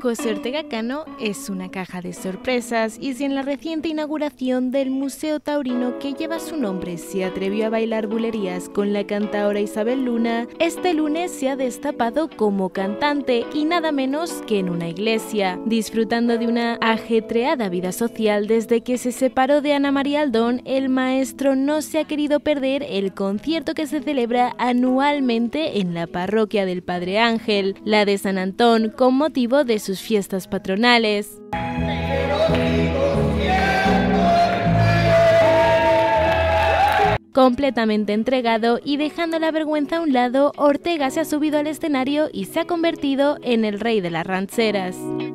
José Ortega Cano es una caja de sorpresas, y si en la reciente inauguración del Museo Taurino que lleva su nombre se atrevió a bailar bulerías con la cantaora Isabel Luna, este lunes se ha destapado como cantante y nada menos que en una iglesia, disfrutando de una ajetreada vida social desde que se separó de Ana María Aldón. El maestro no se ha querido perder el concierto que se celebra anualmente en la parroquia del Padre Ángel, la de San Antón, con motivo de sus fiestas patronales. Completamente entregado y dejando la vergüenza a un lado, Ortega se ha subido al escenario y se ha convertido en el rey de las rancheras.